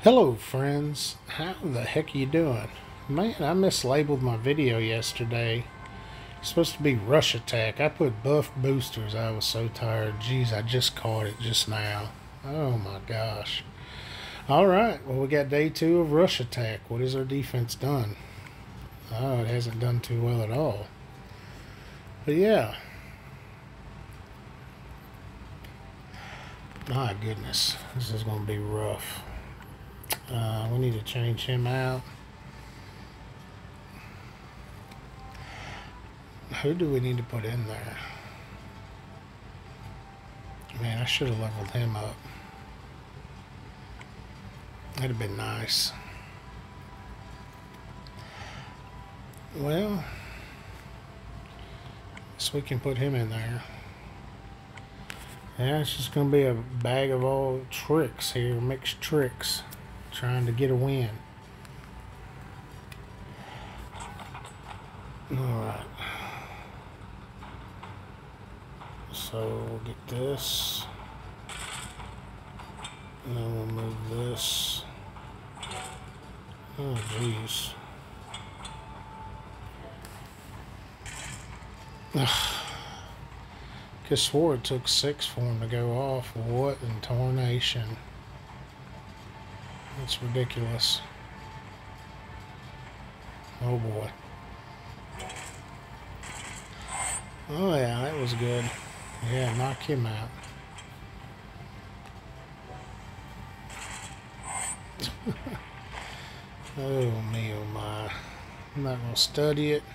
Hello friends, how the heck are you doing? Man, I mislabeled my video yesterday. It's supposed to be Rush Attack. I put Buff Boosters. I was so tired. Jeez, I just caught it just now. Oh my gosh. Alright, well we got day 2 of Rush Attack. What has our defense done? Oh, it hasn't done too well at all. But yeah. My goodness, this is going to be rough. We need to change him out. Who do we need to put in there? Man, I should have leveled him up. That'd have been nice. Well, so we can put him in there. Yeah, it's just going to be a bag of all tricks here, mixed tricks, trying to get a win. Alright. So we'll get this. And then we'll move this. Oh, jeez. I swore it took 6 for him to go off. What in tarnation? That's ridiculous. Oh boy. Oh yeah, that was good. Yeah, knock him out. Oh me, oh my. I'm not gonna study it.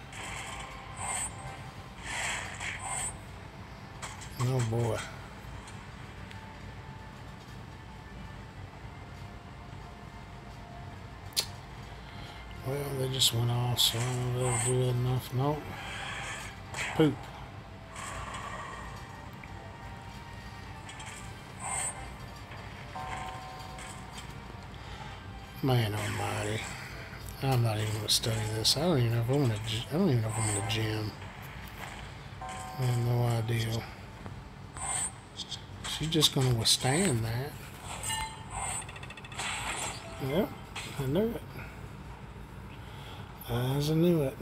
Oh boy. Well, they just went off, so I don't know if they'll do enough. Nope. Poop. Man almighty. I'm not even gonna study this. I don't even know if I'm in the gym. I have no idea. She's just gonna withstand that. Yep, I knew it. As I knew it.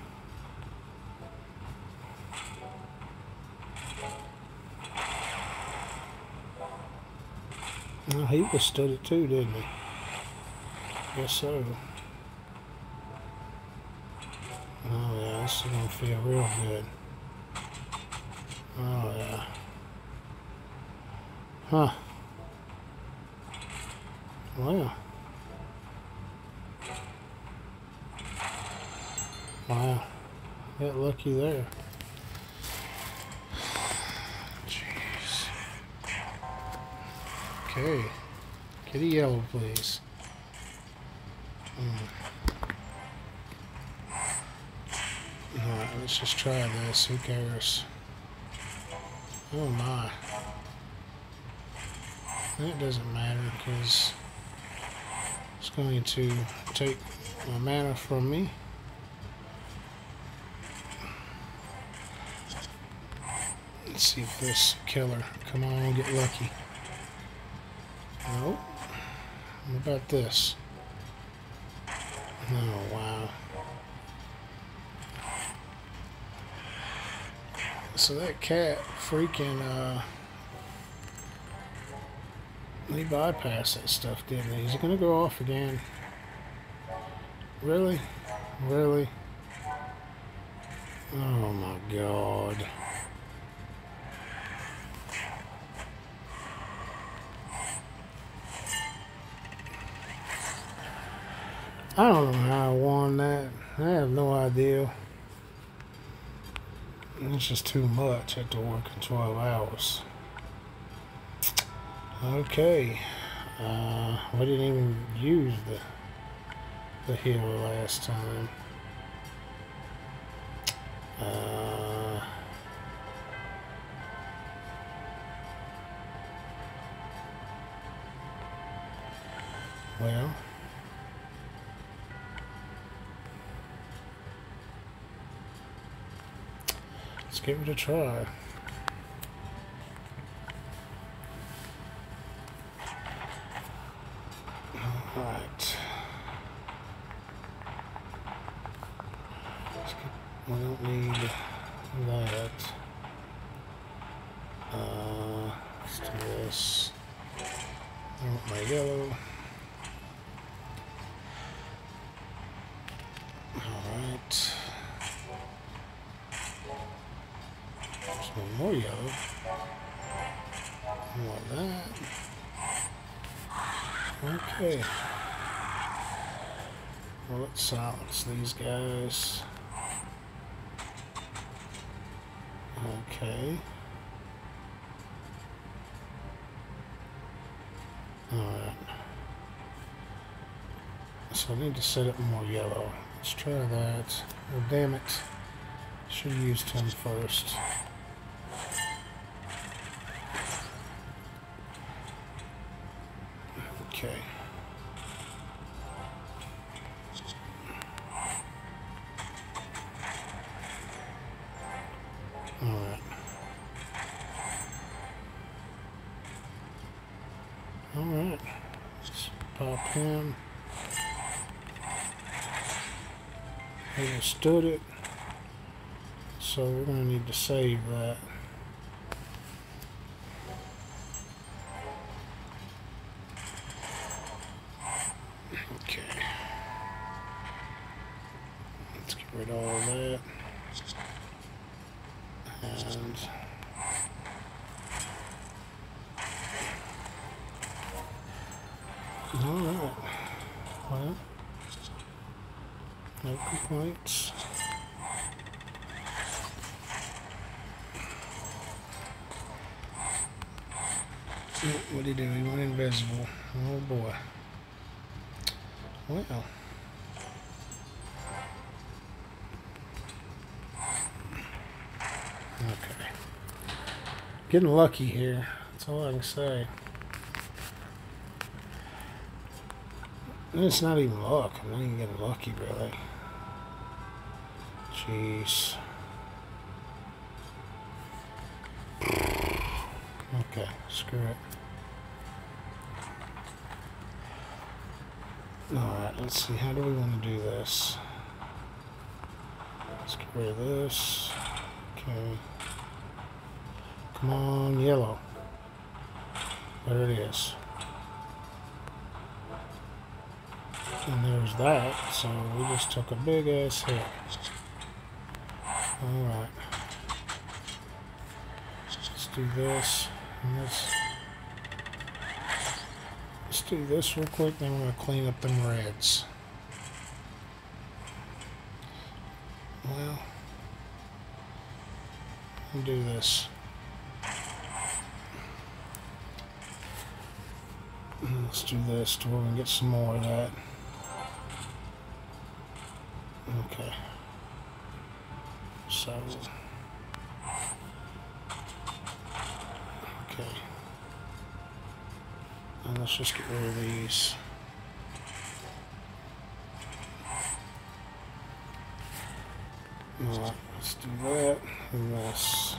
Well, he withstood it too, didn't he? Guess so. Oh yeah, this is gonna feel real good. Oh yeah. Huh. Wow. Wow. Got lucky there. Jeez. Okay. Get a yellow, please. Alright, let's just try this. Who cares? Oh my. That doesn't matter because it's going to take my mana from me. Let's see if this killer, come on, get lucky. Nope. What about this? Oh, wow. So that cat freaking, he bypassed that stuff, didn't he? Is it going to go off again? Really? Really? Oh my god. I don't know how I won that. I have no idea. It's just too much. I have to work in 12 hours. Okay. We didn't even use the healer last time. Well. Let's give it a try. Alright. We don't need that. Let's do this. I want my yellow. Alright. There's one more yellow. More of that. Okay. Well, let's silence these guys. Okay. Alright. So I need to set up more yellow. Let's try that. Oh, damn it. Should have used him first. Okay. Alright. Alright. Let's pop him. Understood it. So we're going to need to save that. Okay. Let's get rid of all that. And alright. Well, no complaints. What did he do? He went invisible. Oh boy. Well. Okay. Getting lucky here. That's all I can say. And it's not even luck. I'm not even getting lucky, really. Jeez. Okay, screw it. Alright, let's see. How do we want to do this? Let's get rid of this. Okay. Come on, yellow. There it is. And there's that, so we just took a big ass hit. Alright. Let's do this. And let's do this real quick, then we're going to clean up them reds. Well, we'll do this. And let's do this to where we can get some more of that. Okay. So, okay. And let's just get rid of these. Alright, let's do that and this.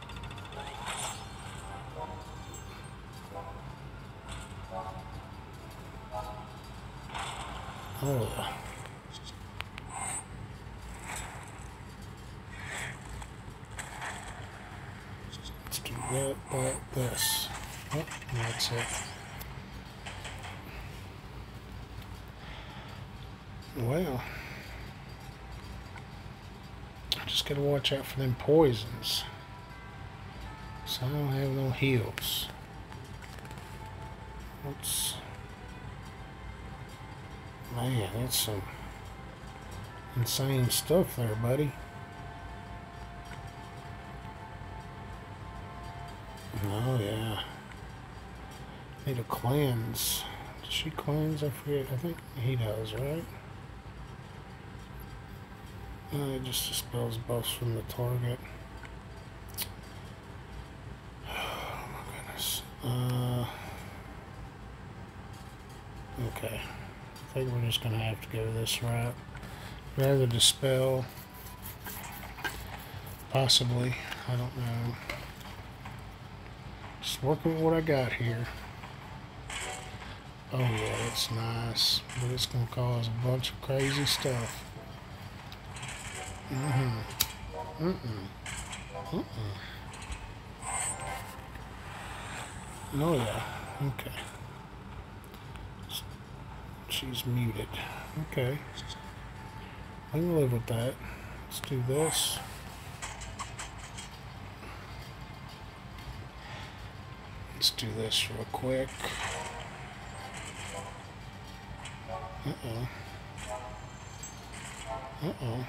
Oh yeah. Let's do that, this. Oh, and that's it. Well, I just gotta watch out for them poisons. So I don't have no heals. What's... Man, that's some insane stuff there, buddy. Oh, yeah. Need a cleanse. Does she cleanse? I forget. I think he does, right? It just dispels buffs from the target. Oh, my goodness. Okay. I think we're just going to have to go this route. Rather dispel. Possibly. I don't know. Just working with what I got here. Oh yeah, that's nice, but it's gonna cause a bunch of crazy stuff. Oh yeah, okay. She's muted. Okay. I can live with that. Let's do this. Let's do this real quick. Uh-oh. Uh-oh.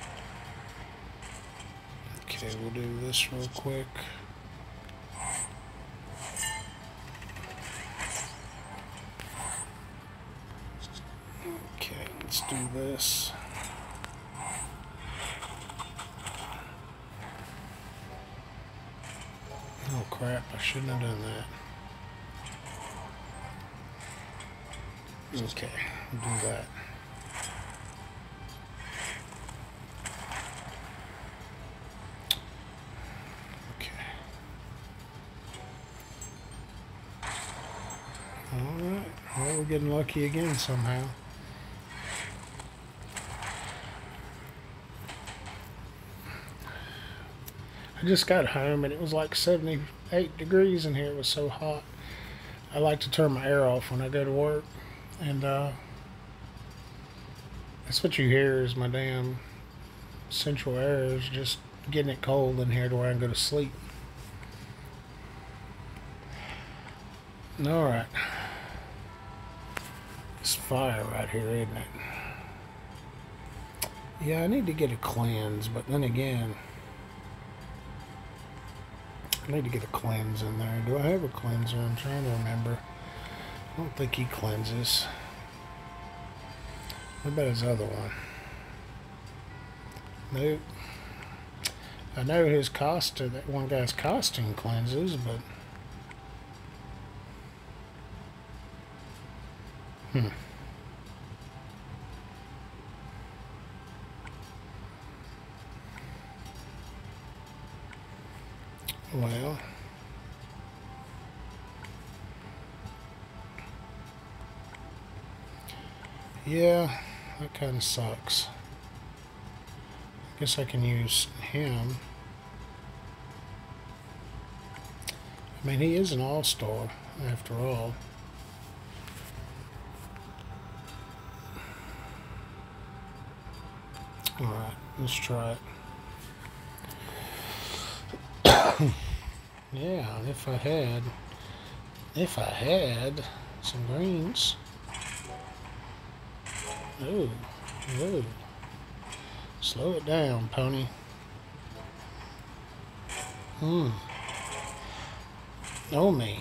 Okay, we'll do this real quick. Okay, let's do this. Oh crap, I shouldn't have done that. Okay, we'll do that. Okay. Alright, well, we're getting lucky again somehow. I just got home and it was like 78 degrees in here. It was so hot. I like to turn my air off when I go to work. And that's what you hear is my damn central air is just getting it cold in here to where I can go to sleep. Alright. It's fire right here, isn't it? Yeah, I need to get a cleanse, but then again, I need to get a cleanse in there. Do I have a cleanser? I'm trying to remember. I don't think he cleanses. What about his other one? Nope. I know his costume, that one guy's costume cleanses, but... Well... Yeah, that kind of sucks. I guess I can use him. I mean, he is an all-star, after all. Alright, let's try it. Yeah, if I had some greens. Ooh, ooh. Slow it down, pony. Oh me.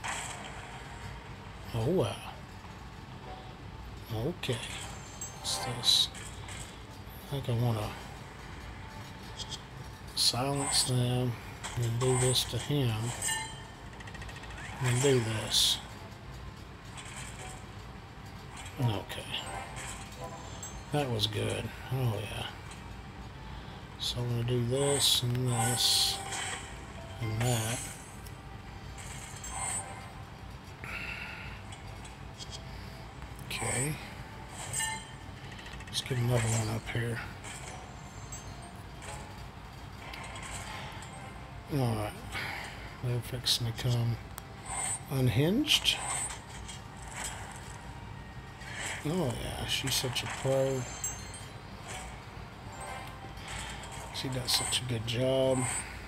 Oh wow. Okay. What's this? I think I want to silence them and do this to him. And do this. Okay. That was good. Oh yeah. So I'm going to do this and this and that. Okay. Let's get another one up here. Alright. They're fixing to come unhinged. Oh yeah, she's such a pro. She does such a good job.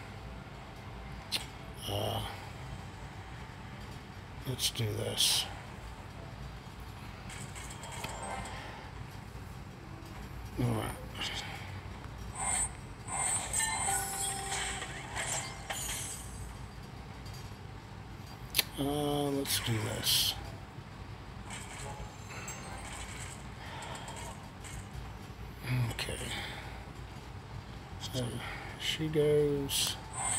Let's do this. Alright. Let's do this. Okay. So she goes.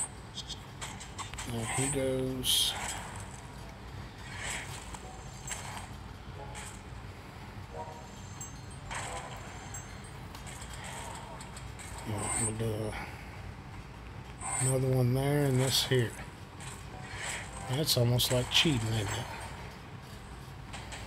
There he goes. We'll do another one there and this here. That's almost like cheating, isn't it?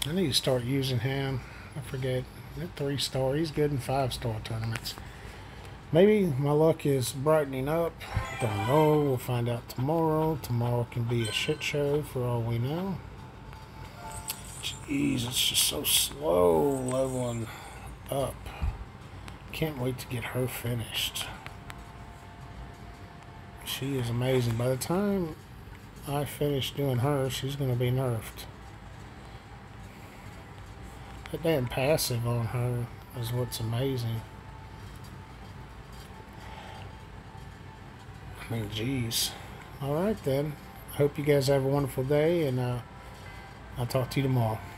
I need to start using him. I forget. 3-star. He's good in 5-star tournaments. Maybe my luck is brightening up. Don't know. We'll find out tomorrow. Tomorrow can be a shit show for all we know. Jeez, it's just so slow leveling up. Can't wait to get her finished. She is amazing. By the time I finish doing her, she's going to be nerfed. That damn passive on her is what's amazing. I mean, geez. Alright then. Hope you guys have a wonderful day, and I'll talk to you tomorrow.